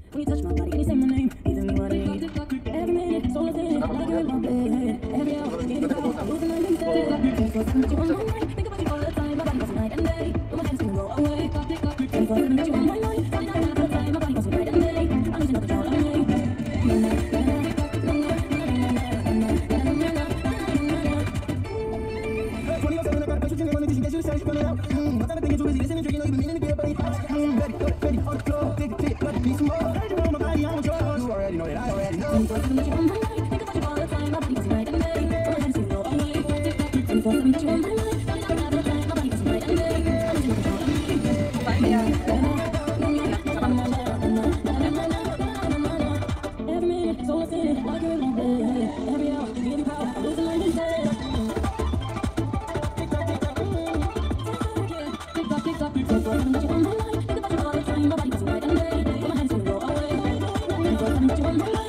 When you touch my body and you say my name, giving me what I need. Every minute, so within, like you're in my bed. Every hour, getting power, losing my limit. 24/7 got you on my mind, think about you all the time. My body goes night and day, but my hands can go away. 24/7 got you on my mind, 49 half the time. My body goes night and day, I'm losing all control of me. Na na na na na na na na na na na. 24/7 I got a push, you can't get you search for now. My time thinking too busy, listening, drinking, don't even meaning to get ready. Ready, on the floor, take it, cut it, be some more. My body, I'm control. You already know that, I already know. 24/7 got you on my mind, think about you all the time. My body goes night and day, but my hands can go away. 24/7 got you on my mind, 49 half the time. My body goes night and day, I'm losing control of me. Every minute, so within, like you're in my bed. Every hour, getting power, losing my limit. My body goes night and day, but my hands can go away.